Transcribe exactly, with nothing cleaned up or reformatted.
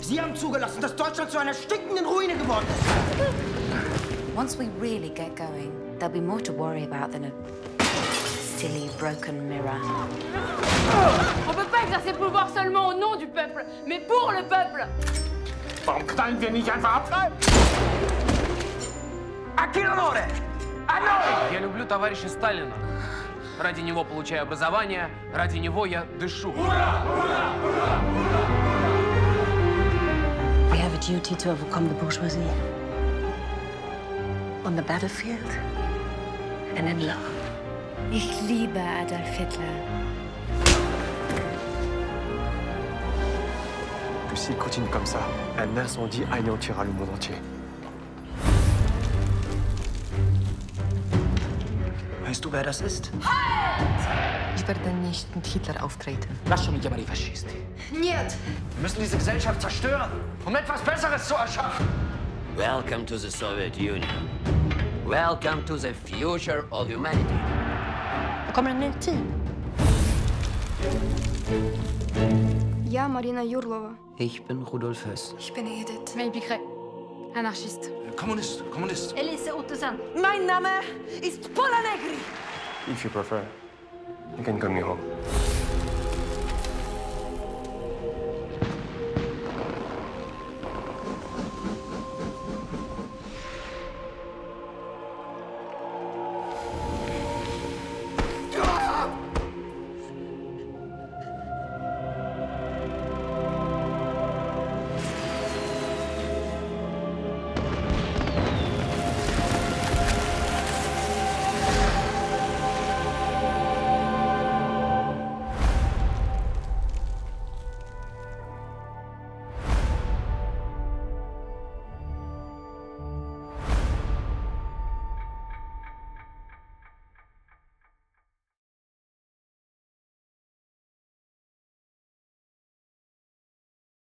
Sie haben zugelassen, dass Deutschland zu einer stinkenden Ruine geworden ist. Once we really get going, there'll be more to worry about than a silly broken mirror. On peut pas exercer le pouvoir seulement au nom du peuple, mais pour le peuple. Warum knallen wir nicht einfach ab? A chi l'onore? A noi! Я люблю товарища Сталина. Ради него получаю образование, ради него я дышу. We have a duty to overcome the bourgeoisie. On the battlefield and in love. Ich liebe Adolf Hitler. Que s'il continue comme ça, un incendie anéantira le monde entier. Weißt du, wer das ist? Ich werde nicht mit Hitler auftreten. Lascio mi chiamare i fascisti. Нет. Wir müssen diese Gesellschaft zerstören, um etwas Besseres zu erschaffen. Welcome to the Soviet Union. Welcome to the future of humanity. Det kommer en ny tid. Я Марина Юрлова. Ich bin Rudolf Höss. Ich bin Edith. May Picret. Anarchiste. Kommunist, Kommunist. Elise Ottesen. Mein Name ist Pola Negri. If you prefer, you can call me home.